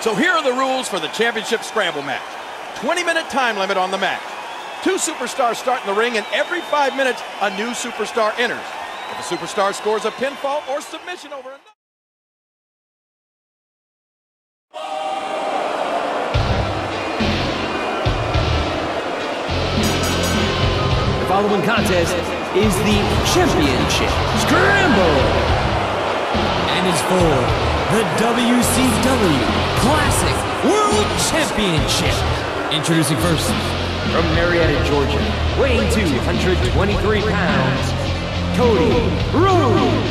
So here are the rules for the championship scramble match. 20-minute time limit on the match. 2 superstars start in the ring, and every 5 minutes, a new superstar enters. If a superstar scores a pinfall or submission over another... The following contest is the Championship Scramble and is for the WCW Classic World Championship. Introducing first, from Marietta, Georgia, weighing 223 pounds, Cody Rhodes.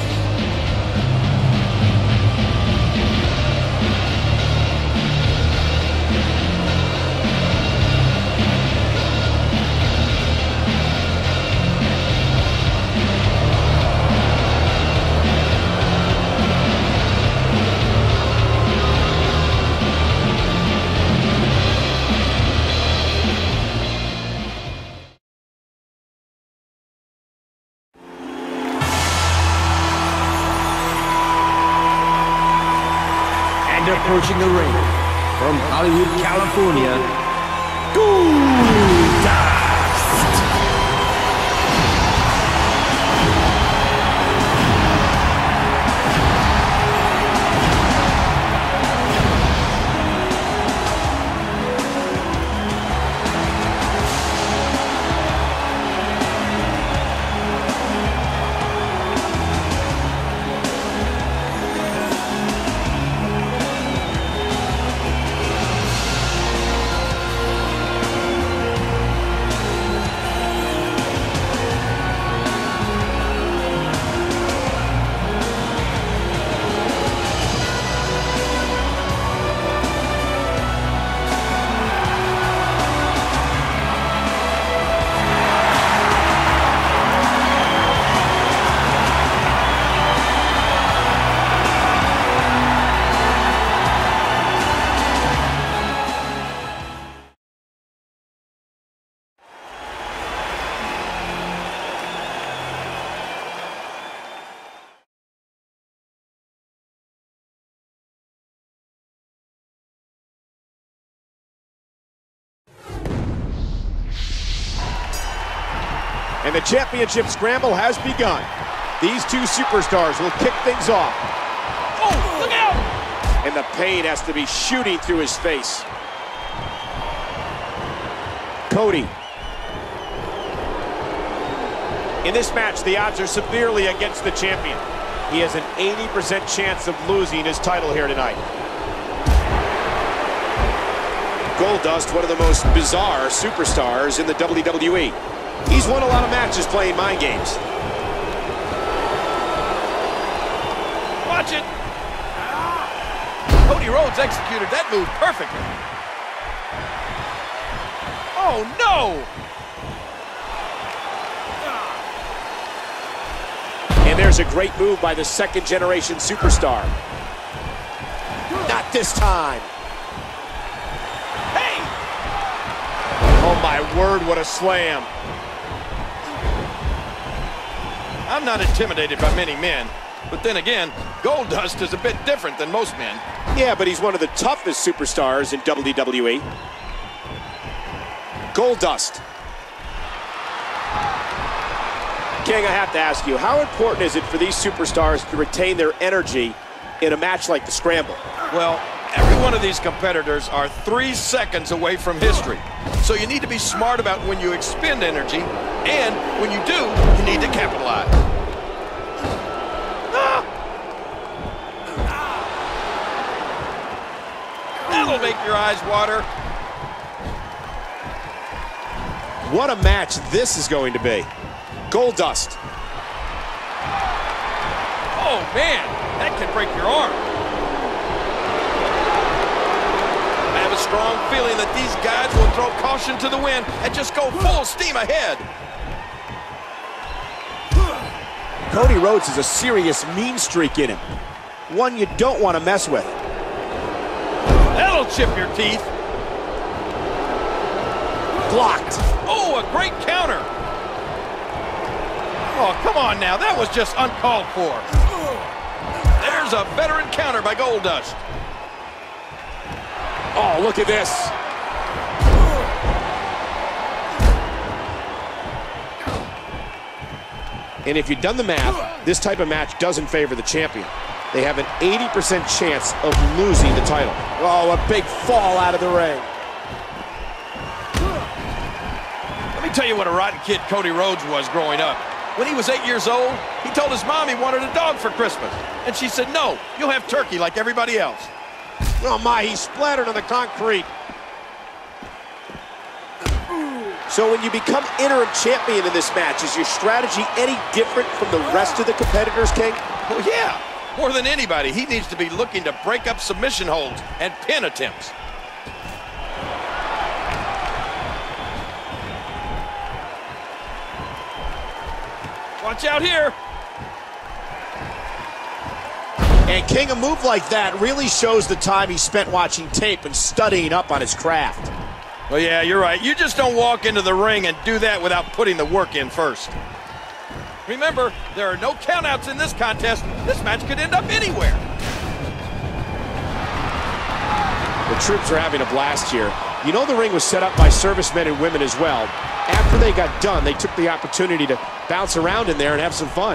Approaching the ring from Hollywood, California, Goldust. And the championship scramble has begun. These 2 superstars will kick things off. Oh, look out! And the pain has to be shooting through his face. Cody. In this match, the odds are severely against the champion. He has an 80% chance of losing his title here tonight. Goldust, one of the most bizarre superstars in the WWE. He's won a lot of matches playing mind games. Watch it! Cody Rhodes executed that move perfectly. Oh, no! And there's a great move by the second-generation superstar. Not this time. Hey! Oh, my word, what a slam. I'm not intimidated by many men, but then again, Goldust is a bit different than most men. Yeah, but he's one of the toughest superstars in WWE. Goldust. King, I have to ask you, how important is it for these superstars to retain their energy in a match like the Scramble? Well, every one of these competitors are 3 seconds away from history. So you need to be smart about when you expend energy, and when you do, you need to capitalize. That'll make your eyes water. What a match this is going to be. Goldust. Oh, man, that can break your arm. I have a strong feeling that these guys will throw caution to the wind and just go full steam ahead. Cody Rhodes has a serious mean streak in him. One you don't want to mess with. That'll chip your teeth. Blocked. Oh, a great counter. Oh, come on now. That was just uncalled for. There's a veteran counter by Goldust. Oh, look at this. And if you've done the math, this type of match doesn't favor the champion. They have an 80% chance of losing the title. Oh, a big fall out of the ring. Let me tell you what a rotten kid Cody Rhodes was growing up. When he was 8 years old, he told his mom he wanted a dog for Christmas. And she said, no, you'll have turkey like everybody else. Oh my, he splattered on the concrete. So when you become interim champion in this match, is your strategy any different from the rest of the competitors, King? Well, yeah. More than anybody, he needs to be looking to break up submission holds and pin attempts. Watch out here. And King, a move like that really shows the time he spent watching tape and studying up on his craft. Well, yeah, you're right. You just don't walk into the ring and do that without putting the work in first. Remember, there are no countouts in this contest. This match could end up anywhere. The troops are having a blast here. You know the ring was set up by servicemen and women as well. After they got done, they took the opportunity to bounce around in there and have some fun.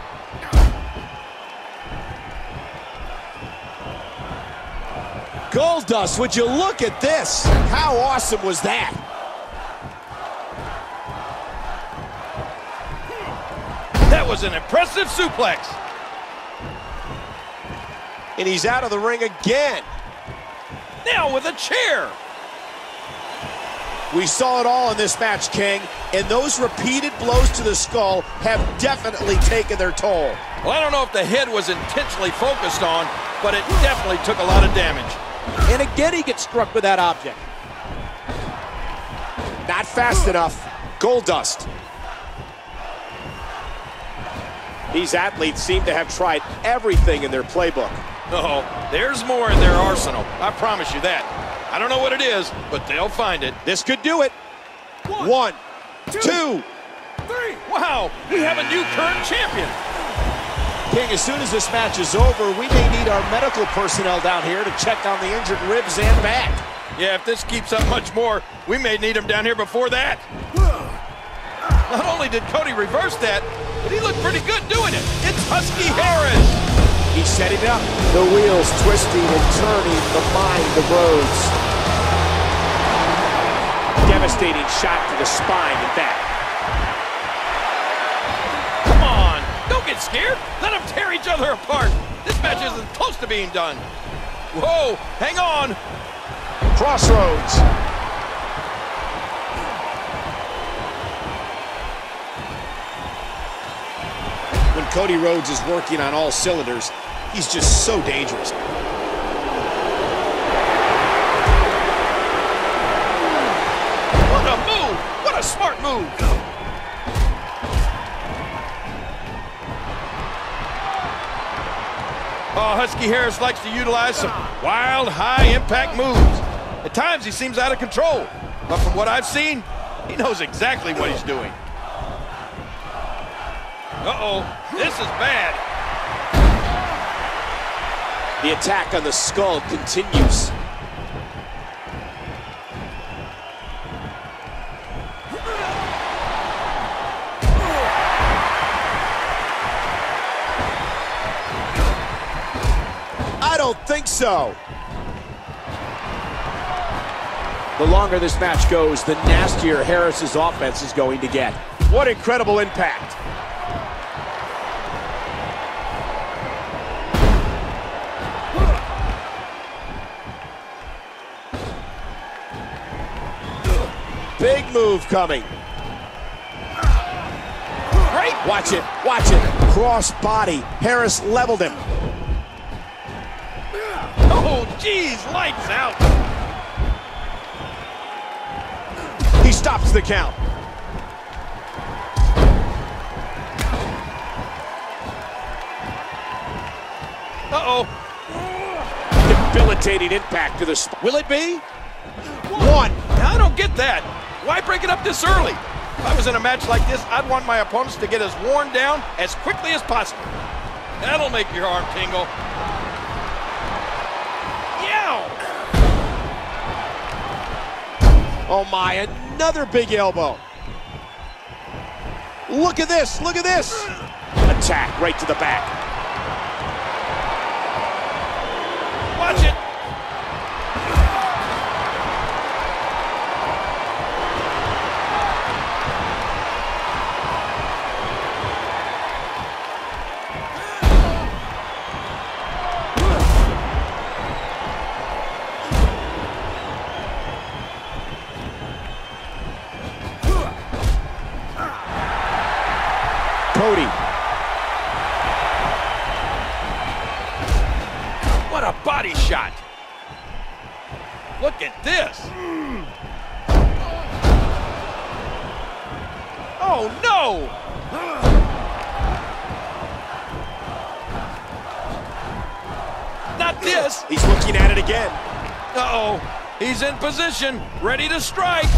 Goldust, would you look at this? How awesome was that? That was an impressive suplex. And he's out of the ring again. Now with a chair. We saw it all in this match, King, and those repeated blows to the skull have definitely taken their toll. Well, I don't know if the head was intentionally focused on, but it definitely took a lot of damage. And again, he gets struck with that object. Not fast enough. Goldust. These athletes seem to have tried everything in their playbook. Oh, there's more in their arsenal. I promise you that. I don't know what it is, but they'll find it. This could do it. One, two, three. Wow, we have a new current champion. King, as soon as this match is over, we may need our medical personnel down here to check on the injured ribs and back. Yeah, if this keeps up much more, we may need him down here before that. Not only did Cody reverse that, but he looked pretty good doing it. It's Husky Harris. He's setting up. The wheels twisting and turning the mind of Rhodes. Devastating shot to the spine and back. Come on, don't get scared. Let them tear each other apart. This match isn't close to being done. Whoa, hang on. Crossroads. When Cody Rhodes is working on all cylinders, he's just so dangerous. What a move! What a smart move! Oh, Husky Harris likes to utilize some wild, high-impact moves. At times, he seems out of control. But from what I've seen, he knows exactly what he's doing. Uh-oh, this is bad. The attack on the skull continues. I don't think so. The longer this match goes, the nastier Harris's offense is going to get. What incredible impact. Big move coming. Great. Watch it, watch it. Cross body. Harris leveled him. Oh, geez, lights out. He stops the count. Uh-oh. Debilitating impact to the spine. Will it be? One. Now, I don't get that. Why break it up this early? If I was in a match like this, I'd want my opponents to get as worn down as quickly as possible. That'll make your arm tingle. Yow! Oh my, another big elbow. Look at this, look at this. Attack right to the back. Watch it. Cody. What a body shot. Look at this. Oh, no. Not this. He's looking at it again. Uh-oh. He's in position, ready to strike.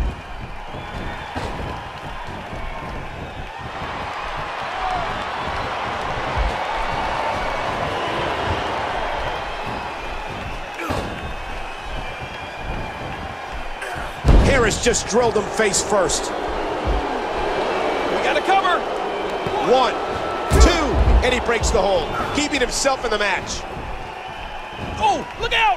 Harris just drilled him face first. We got to cover. 1, 2, and he breaks the hold, keeping himself in the match. Oh, look out!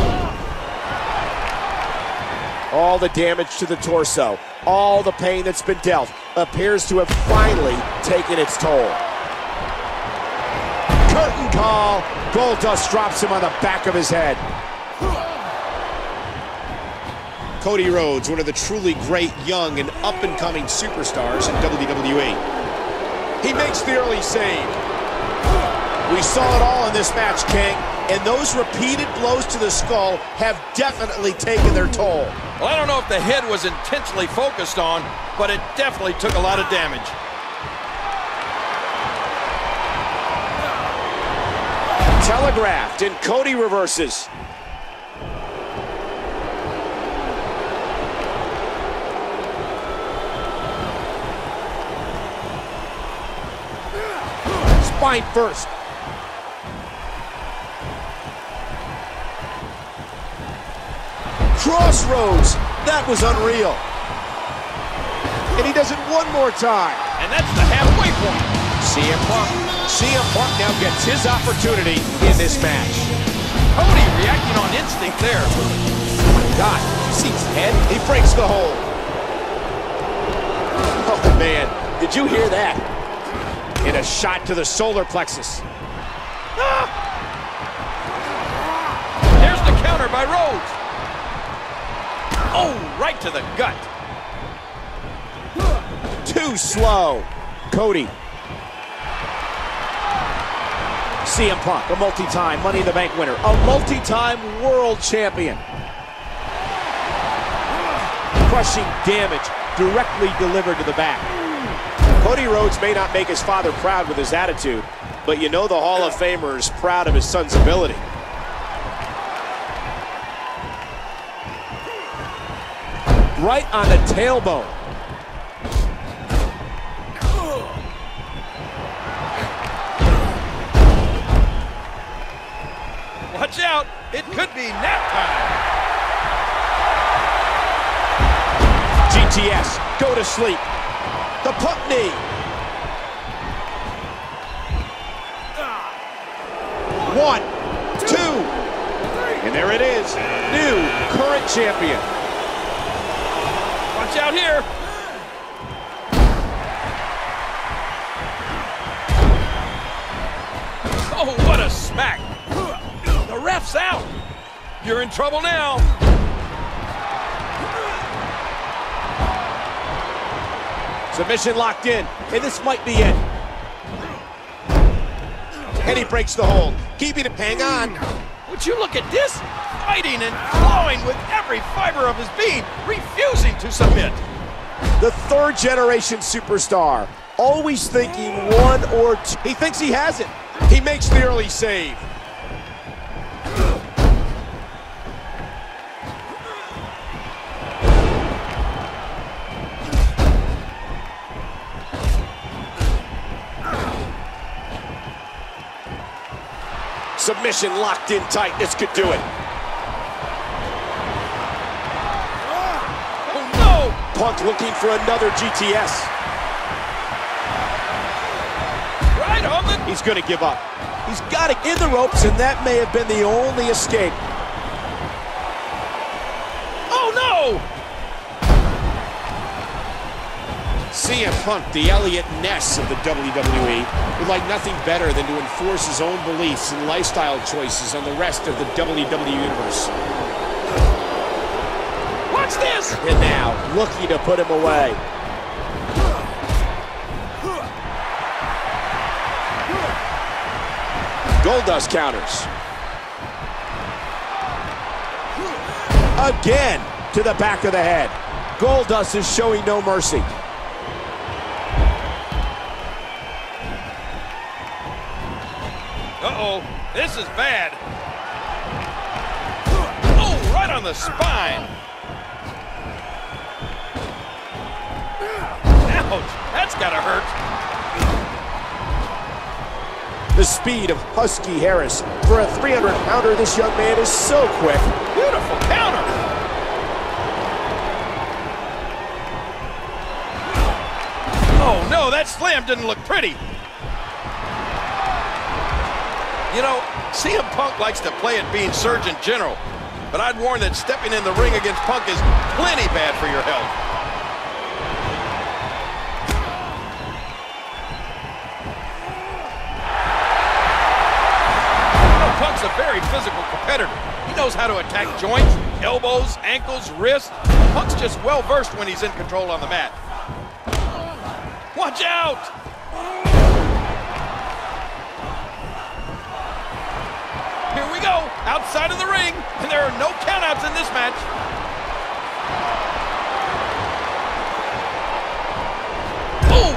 All the damage to the torso, all the pain that's been dealt, appears to have finally taken its toll. Curtain call. Goldust drops him on the back of his head. Cody Rhodes, one of the truly great young and up-and-coming superstars in WWE. He makes the early save. We saw it all in this match, King, and those repeated blows to the skull have definitely taken their toll. Well, I don't know if the head was intentionally focused on, but it definitely took a lot of damage. Telegraphed, and Cody reverses. Spine first. Crossroads. That was unreal. And he does it one more time. And that's the halfway point. CM Punk now gets his opportunity in this match. Cody reacting on instinct there. Oh my God, you see his head? He breaks the hold. Oh man, did you hear that? And a shot to the solar plexus. Ah! There's the counter by Rhodes. Oh, right to the gut. Too slow. Cody. CM Punk, a multi-time Money in the Bank winner, a multi-time world champion. Crushing damage directly delivered to the back. Cody Rhodes may not make his father proud with his attitude, but you know the Hall of Famer is proud of his son's ability. Right on the tailbone. Watch out, it could be nap time. GTS, go to sleep. The Punk knee. One, two, and there it is. New current champion. Watch out here. Oh, what a smack. The ref's out. You're in trouble now. Submission locked in, and this might be it. And he breaks the hold, keeping it. Hang on. Would you look at this? Fighting and clawing with every fiber of his being, refusing to submit. The third generation superstar, always thinking one or two. He thinks he has it. He makes the early save. Submission locked in tight. This could do it. Punk looking for another GTS. Right on the... He's going to give up. He's got it in the ropes, and that may have been the only escape. Oh, no! CM Punk, the Elliot Ness of the WWE, would like nothing better than to enforce his own beliefs and lifestyle choices on the rest of the WWE Universe. Watch this! And now, looking to put him away. Goldust counters. Again, to the back of the head. Goldust is showing no mercy. Uh-oh, this is bad. Oh, right on the spine. Ouch, that's gotta hurt. The speed of Husky Harris. For a 300-pounder, this young man is so quick. Beautiful counter. Oh, no, that slam didn't look pretty. You know, CM Punk likes to play at being Surgeon General, but I'd warn that stepping in the ring against Punk is plenty bad for your health. Punk's a very physical competitor. He knows how to attack joints, elbows, ankles, wrists. Punk's just well-versed when he's in control on the mat. Watch out! Here we go, outside of the ring, and there are no countouts in this match. Oh!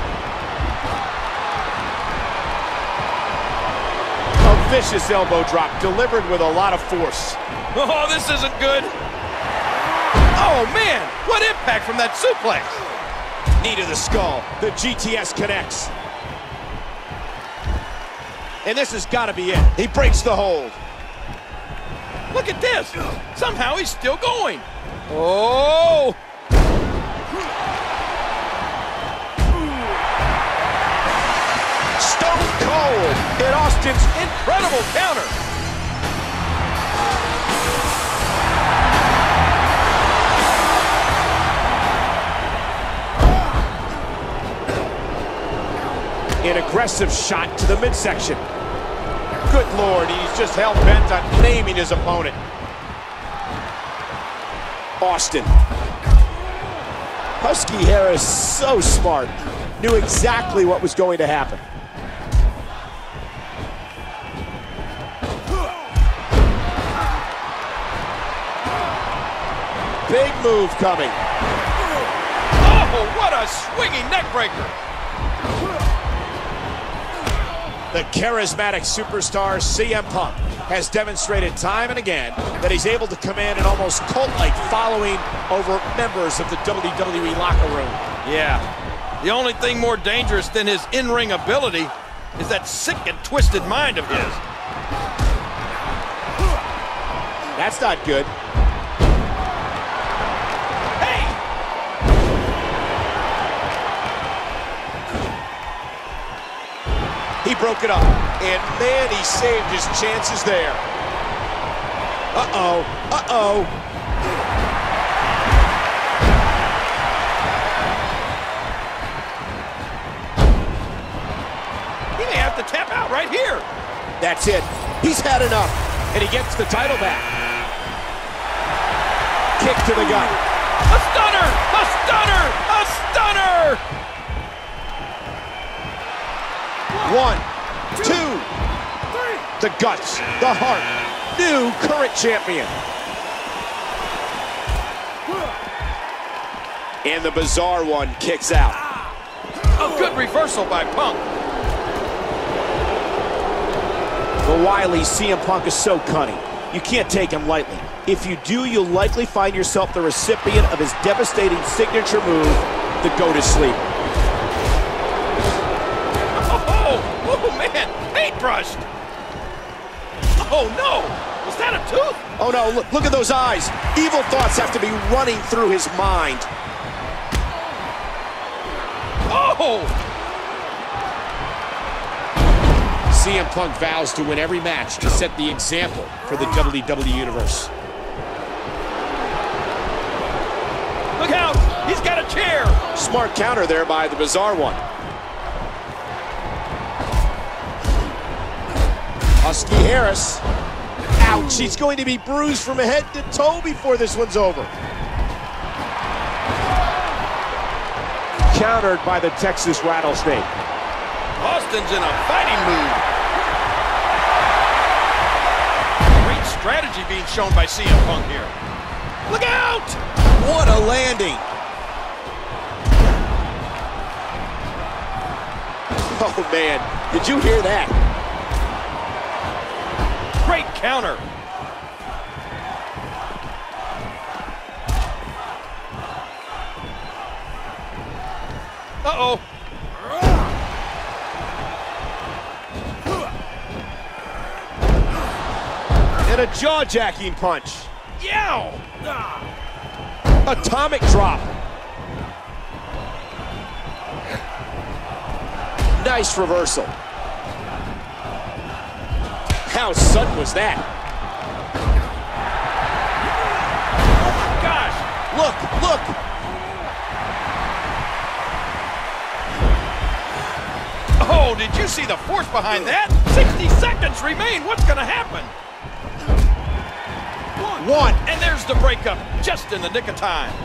Vicious elbow drop delivered with a lot of force. Oh, this isn't good. Oh, man, what impact from that suplex. Knee to the skull. The GTS connects. And this has got to be it. He breaks the hold. Look at this. Somehow he's still going. Oh! Stone Cold in Austin's Incredible counter. An aggressive shot to the midsection. Good Lord, he's just hell-bent on naming his opponent. Austin. Husky Harris, so smart. Knew exactly what was going to happen. Big move coming. Oh, what a swinging neck breaker. The charismatic superstar CM Punk has demonstrated time and again that he's able to command an almost cult-like following over members of the WWE locker room. Yeah, the only thing more dangerous than his in-ring ability is that sick and twisted mind of his. That's not good. He broke it up, and man, he saved his chances there. Uh-oh, uh-oh. He may have to tap out right here. That's it. He's had enough, and he gets the title back. Kick to the gut. A stunner! A stunner! A stunner! 1, 2, 3. The guts, the heart, new current champion. And the bizarre one kicks out. A good reversal by Punk. The wily CM Punk is so cunning. You can't take him lightly. If you do, you'll likely find yourself the recipient of his devastating signature move, the go to sleep. Oh man, paintbrushed! Oh no, was that a tooth? Oh no, look at those eyes. Evil thoughts have to be running through his mind. Oh! CM Punk vows to win every match to set the example for the WWE Universe. Look out! He's got a chair! Smart counter there by the Bizarre One. Husky Harris. Ouch, he's going to be bruised from head to toe before this one's over. Countered by the Texas Rattlesnake. Austin's in a fighting mood. Great strategy being shown by CM Punk here. Look out! What a landing. Oh man, did you hear that? Great counter. Uh-oh. And a jaw-jacking punch. Yow! Atomic drop. Nice reversal. How sudden was that? Gosh! Look! Oh, did you see the force behind that? 60 seconds remain. What's going to happen? One. And there's the breakup, just in the nick of time.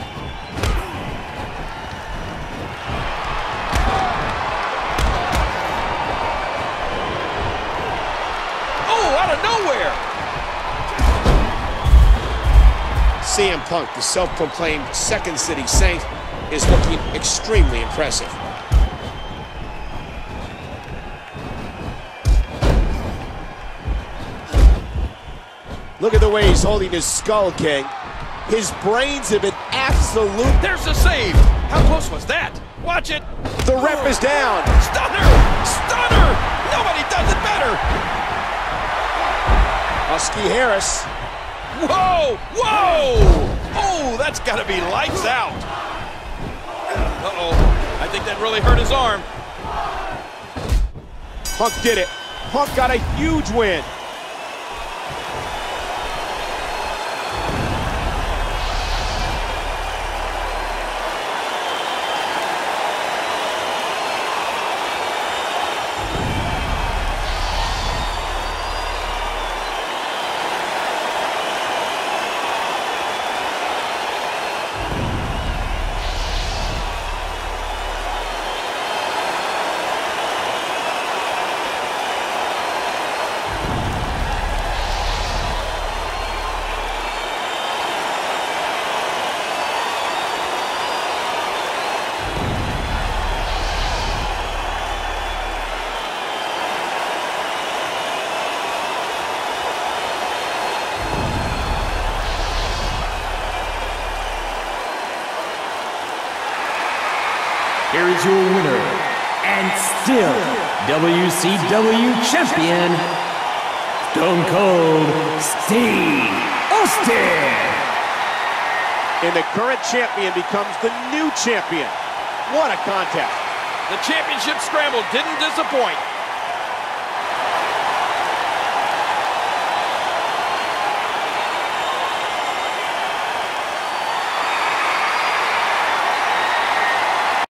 Oh, out of nowhere. CM Punk, the self-proclaimed Second City Saint, is looking extremely impressive. Look at the way he's holding his skull, King. His brains have been absolute. There's the save. How close was that? Watch it. The ref is down. Stunner! Stunner! Nobody does it better. Husky Harris. Whoa! Whoa! Oh, that's got to be lights out. Uh-oh. I think that really hurt his arm. Punk did it. Punk got a huge win. Here is your winner, and still WCW Champion, Stone Cold Steve Austin. And the current champion becomes the new champion. What a contest. The championship scramble didn't disappoint.